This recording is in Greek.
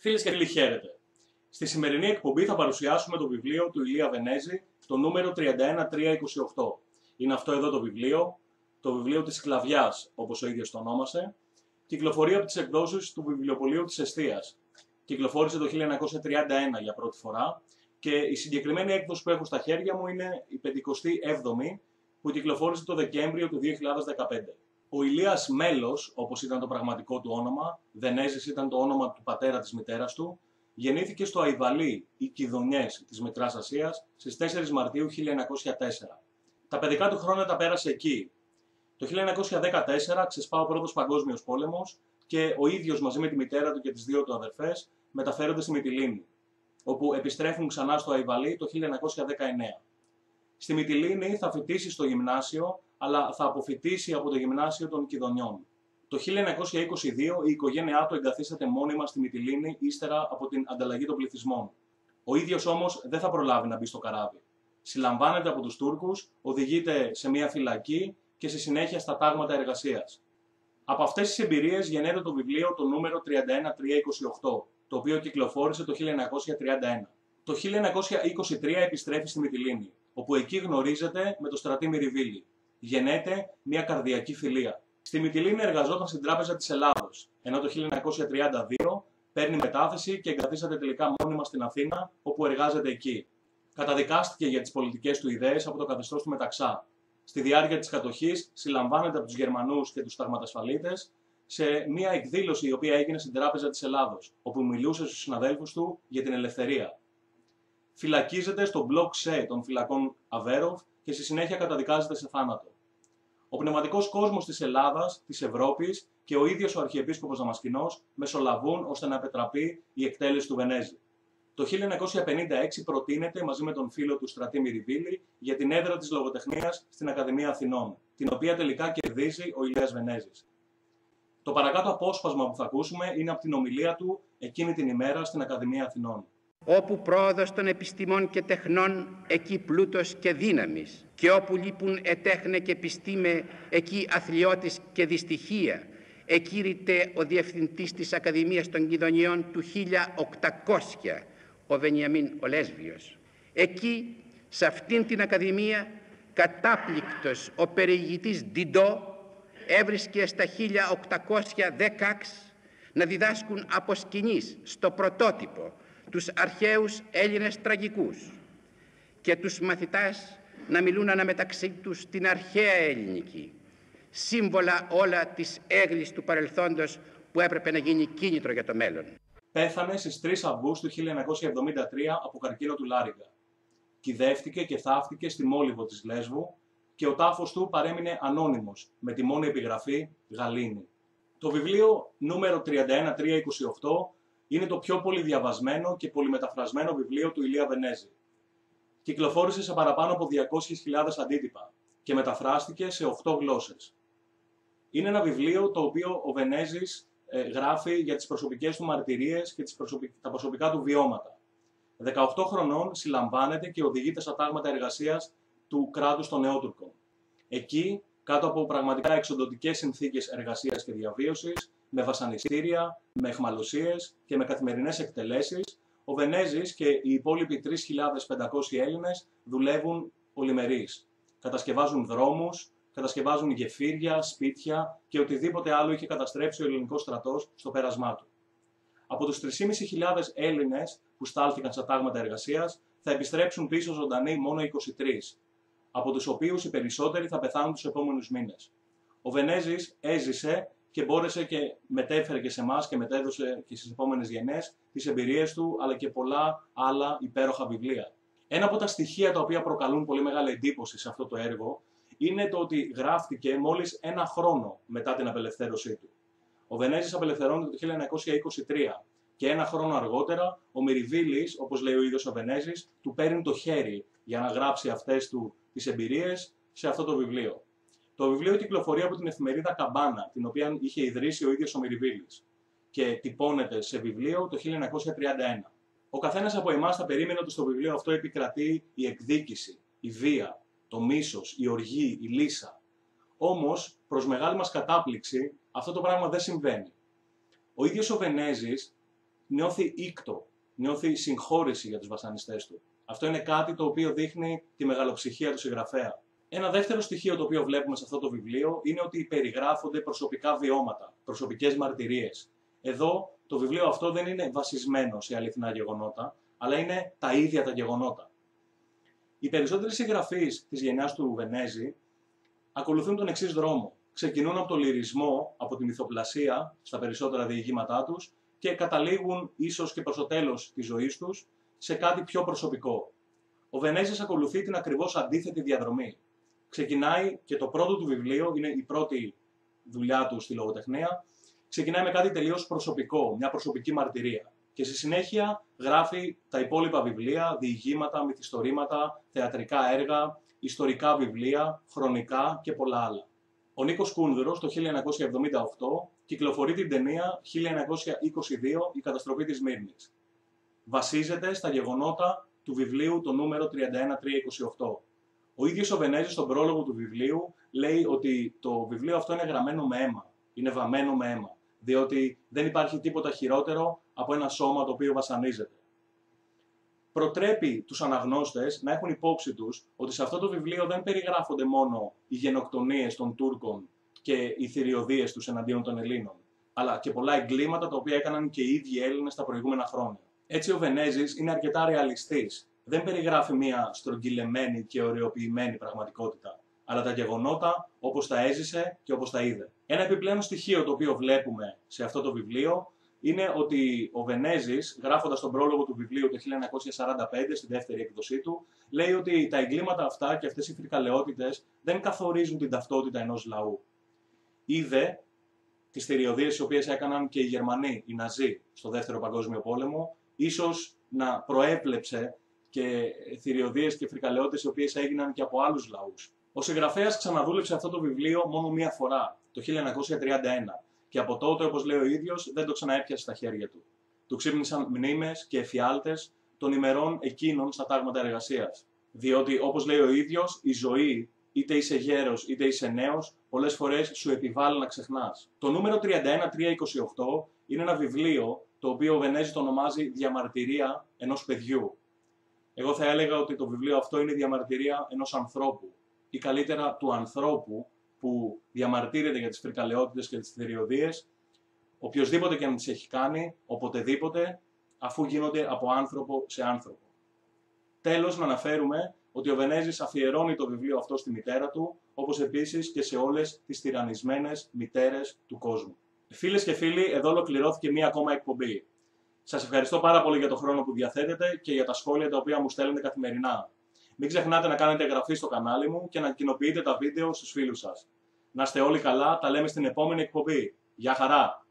Φίλες και φίλοι, χαίρετε. Στη σημερινή εκπομπή θα παρουσιάσουμε το βιβλίο του Ηλία Βενέζη, το νούμερο 31328. Είναι αυτό εδώ το βιβλίο της Σκλαβιάς, όπως ο ίδιος το ονόμασε. Κυκλοφορεί από τις εκδόσεις του Βιβλιοπωλείου της Εστίας. Κυκλοφόρησε το 1931 για πρώτη φορά και η συγκεκριμένη έκδοση που έχω στα χέρια μου είναι η 57η, που κυκλοφόρησε το Δεκέμβριο του 2015. Ο Ηλίας Μέλος, όπως ήταν το πραγματικό του όνομα, Βενέζης ήταν το όνομα του πατέρα της μητέρας του, γεννήθηκε στο Αϊβαλί ή Κιδωνιές της Μικράς Ασίας στις 4 Μαρτίου 1904. Τα παιδικά του χρόνια τα πέρασε εκεί. Το 1914 ξεσπά ο Πρώτος Παγκόσμιος Πόλεμος και ο ίδιος μαζί με τη μητέρα του και τις δύο του αδερφές μεταφέρονται στη Μυτιλήνη, όπου επιστρέφουν ξανά στο Αϊβαλί το 1919. Στη Μυτιλήνη θα φοιτήσει στο γυμνάσιο, αλλά θα αποφοιτήσει από το γυμνάσιο των Κιδωνιών. Το 1922 η οικογένειά του εγκαθίσταται μόνιμα στη Μυτιλήνη ύστερα από την ανταλλαγή των πληθυσμών. Ο ίδιος όμως δεν θα προλάβει να μπει στο καράβι. Συλλαμβάνεται από τους Τούρκους, οδηγείται σε μια φυλακή και στη συνέχεια στα τάγματα εργασίας. Από αυτές τις εμπειρίες γεννέται το βιβλίο το νούμερο 31328, το οποίο κυκλοφόρησε το 1931. Το 1923 επιστρέφει στη Μυτιλήνη, όπου εκεί γνωρίζεται με τον Στρατή Μυριβίλη. Γεννέται μια καρδιακή φιλία. Στη Μυτιλήνη εργαζόταν στην Τράπεζα της Ελλάδος, ενώ το 1932 παίρνει μετάθεση και εγκαθίσταται τελικά μόνιμα στην Αθήνα, όπου εργάζεται εκεί. Καταδικάστηκε για τις πολιτικές του ιδέες από το καθεστώς του Μεταξά. Στη διάρκεια της κατοχής συλλαμβάνεται από τους Γερμανούς και τους σταγματασφαλίτες σε μια εκδήλωση η οποία έγινε στην Τράπεζα της Ελλάδος, όπου μιλούσε στους συναδέλφους του για την ελευθερία. Φυλακίζεται στο μπλοκ ΣΕ των φυλακών Αβέροφ και στη συνέχεια καταδικάζεται σε θάνατο. Ο πνευματικός κόσμος της Ελλάδας, της Ευρώπης και ο ίδιος ο Αρχιεπίσκοπος Δαμασκηνός μεσολαβούν ώστε να επιτραπεί η εκτέλεση του Βενέζη. Το 1956 προτείνεται μαζί με τον φίλο του Στρατή Μυριβίλη για την έδρα της λογοτεχνίας στην Ακαδημία Αθηνών, την οποία τελικά κερδίζει ο Ηλίας Βενέζης. Το παρακάτω απόσπασμα που θα ακούσουμε είναι από την ομιλία του εκείνη την ημέρα στην Ακαδημία Αθηνών. Όπου πρόοδος των επιστημών και τεχνών, εκεί πλούτος και δύναμης, και όπου λείπουν ετέχνε και επιστήμε, εκεί αθλιώτης και δυστυχία. Εκήρυτε ο διευθυντής της Ακαδημίας των Κιδωνιών του 1800, ο Βενιαμίν ο Λέσβιος. Εκεί, σε αυτήν την Ακαδημία, κατάπληκτος ο περιηγητής Ντιντό έβρισκε στα 1816 να διδάσκουν από σκηνής στο πρωτότυπο τους αρχαίους Έλληνες τραγικούς και τους μαθητάς να μιλούν αναμεταξύ τους την αρχαία ελληνική, σύμβολα όλα της έγκλης του παρελθόντος που έπρεπε να γίνει κίνητρο για το μέλλον. Πέθανε στις 3 Αυγούστου 1973 από καρκίνο του Λάριγκα. Κυδεύτηκε και θαύτηκε στη Μόλιβο της Λέσβου και ο τάφος του παρέμεινε ανώνυμος με τη μόνη επιγραφή Γαλήνη. Το βιβλίο νούμερο 31328 είναι το πιο πολυδιαβασμένο και πολυμεταφρασμένο βιβλίο του Ηλία Βενέζη. Κυκλοφόρησε σε παραπάνω από 200.000 αντίτυπα και μεταφράστηκε σε 8 γλώσσες. Είναι ένα βιβλίο το οποίο ο Βενέζης γράφει για τις προσωπικές του μαρτυρίες και τα προσωπικά του βιώματα. 18 χρονών συλλαμβάνεται και οδηγείται στα τάγματα εργασίας του κράτους των Νεότουρκων. Εκεί, κάτω από πραγματικά εξοντωτικές συνθήκες εργασίας και διαβίωσης, με βασανιστήρια, με αιχμαλωσίες και με καθημερινές εκτελέσεις, ο Βενέζης και οι υπόλοιποι 3.500 Έλληνες δουλεύουν πολυμερείς. Κατασκευάζουν δρόμους, κατασκευάζουν γεφύρια, σπίτια και οτιδήποτε άλλο είχε καταστρέψει ο ελληνικός στρατός στο πέρασμά του. Από τους 3.500 Έλληνες που στάλθηκαν στα τάγματα εργασίας, θα επιστρέψουν πίσω ζωντανοί μόνο 23, από τους οποίους οι περισσότεροι θα πεθάνουν τους επόμενους μήνες. Ο Βενέζης έζησε και μπόρεσε και μετέφερε και σε εμάς και μετέδωσε και στις επόμενες γενιές τις εμπειρίες του, αλλά και πολλά άλλα υπέροχα βιβλία. Ένα από τα στοιχεία τα οποία προκαλούν πολύ μεγάλη εντύπωση σε αυτό το έργο είναι το ότι γράφτηκε μόλις 1 χρόνο μετά την απελευθέρωσή του. Ο Βενέζης απελευθερώνεται το 1923 και 1 χρόνο αργότερα ο Μυριβίλης, όπως λέει ο ίδιος ο Βενέζης, του παίρνει το χέρι για να γράψει αυτές του τις εμπειρίες σε αυτό το βιβλίο. Το βιβλίο κυκλοφορεί από την εφημερίδα Καμπάνα, την οποία είχε ιδρύσει ο ίδιος ο Μυριβίλης και τυπώνεται σε βιβλίο το 1931. Ο καθένας από εμάς θα περίμενε ότι στο βιβλίο αυτό επικρατεί η εκδίκηση, η βία, το μίσος, η οργή, η λύσα. Όμως, προς μεγάλη μας κατάπληξη, αυτό το πράγμα δεν συμβαίνει. Ο ίδιος ο Βενέζης νιώθει ήκτο, νιώθει συγχώρεση για τους βασανιστές του. Αυτό είναι κάτι το οποίο δείχνει τη μεγαλοψυχία του συγγραφέα. Ένα δεύτερο στοιχείο το οποίο βλέπουμε σε αυτό το βιβλίο είναι ότι περιγράφονται προσωπικά βιώματα, προσωπικές μαρτυρίες. Εδώ το βιβλίο αυτό δεν είναι βασισμένο σε αληθινά γεγονότα, αλλά είναι τα ίδια τα γεγονότα. Οι περισσότεροι συγγραφείς της γενιάς του Βενέζη ακολουθούν τον εξής δρόμο. Ξεκινούν από το λυρισμό, από τη μυθοπλασία στα περισσότερα διηγήματά τους και καταλήγουν ίσως και προς το τέλος της ζωής τους σε κάτι πιο προσωπικό. Ο Βενέζης ακολουθεί την ακριβώς αντίθετη διαδρομή. Ξεκινάει και το πρώτο του βιβλίο, είναι η πρώτη δουλειά του στη λογοτεχνία, ξεκινάει με κάτι τελείως προσωπικό, μια προσωπική μαρτυρία. Και στη συνέχεια γράφει τα υπόλοιπα βιβλία, διηγήματα, μυθιστορήματα, θεατρικά έργα, ιστορικά βιβλία, χρονικά και πολλά άλλα. Ο Νίκος Κούνδουρος το 1978 κυκλοφορεί την ταινία 1922 «Η καταστροφή της Σμύρνης». Βασίζεται στα γεγονότα του βιβλίου το νούμερο 31328. Ο ίδιος ο Βενέζης στον πρόλογο του βιβλίου λέει ότι το βιβλίο αυτό είναι γραμμένο με αίμα, είναι βαμμένο με αίμα, διότι δεν υπάρχει τίποτα χειρότερο από ένα σώμα το οποίο βασανίζεται. Προτρέπει τους αναγνώστες να έχουν υπόψη τους ότι σε αυτό το βιβλίο δεν περιγράφονται μόνο οι γενοκτονίες των Τούρκων και οι θηριωδίες τους εναντίον των Ελλήνων, αλλά και πολλά εγκλήματα τα οποία έκαναν και οι ίδιοι Έλληνες τα προηγούμενα χρόνια. Έτσι ο Βενέζης είναι αρκετά ρεαλιστής. Δεν περιγράφει μια στρογγυλεμένη και ωρεοποιημένη πραγματικότητα, αλλά τα γεγονότα όπως τα έζησε και όπως τα είδε. Ένα επιπλέον στοιχείο το οποίο βλέπουμε σε αυτό το βιβλίο είναι ότι ο Βενέζης, γράφοντας τον πρόλογο του βιβλίου το 1945, στη δεύτερη έκδοσή του, λέει ότι τα εγκλήματα αυτά και αυτές οι φρικαλαιότητες δεν καθορίζουν την ταυτότητα ενός λαού. Είδε τις θηριωδίες τις οποίες έκαναν και οι Γερμανοί, οι Ναζί, στο Δεύτερο Παγκόσμιο Πόλεμο, ίσως να προέπλεψε και θηριωδίες και φρικαλαιότητες οι οποίες έγιναν και από άλλους λαούς. Ο συγγραφέας ξαναδούλεψε αυτό το βιβλίο μόνο μία φορά, το 1931. Και από τότε, όπως λέει ο ίδιος, δεν το ξαναέπιασε στα χέρια του. Του ξύπνησαν μνήμες και εφιάλτες των ημερών εκείνων στα τάγματα εργασίας. Διότι, όπως λέει ο ίδιος, η ζωή, είτε είσαι γέρος είτε είσαι νέος, πολλές φορές σου επιβάλλει να ξεχνάς. Το νούμερο 31328 είναι ένα βιβλίο το οποίο ο Βενέζης το ονομάζει «Διαμαρτυρία ενός παιδιού». Εγώ θα έλεγα ότι το βιβλίο αυτό είναι η διαμαρτυρία ενός ανθρώπου, ή καλύτερα του ανθρώπου που διαμαρτύρεται για τις φρικαλαιότητες και τις θηριωδίες, οποιοσδήποτε και αν τις έχει κάνει, οποτεδήποτε, αφού γίνονται από άνθρωπο σε άνθρωπο. Τέλος, να αναφέρουμε ότι ο Βενέζης αφιερώνει το βιβλίο αυτό στη μητέρα του, όπως επίσης και σε όλες τις τυραννισμένες μητέρες του κόσμου. Φίλες και φίλοι, εδώ ολοκληρώθηκε μία ακόμα εκπομπή. Σας ευχαριστώ πάρα πολύ για τον χρόνο που διαθέτετε και για τα σχόλια τα οποία μου στέλνετε καθημερινά. Μην ξεχνάτε να κάνετε εγγραφή στο κανάλι μου και να κοινοποιείτε τα βίντεο στους φίλους σας. Να είστε όλοι καλά, τα λέμε στην επόμενη εκπομπή. Γεια χαρά!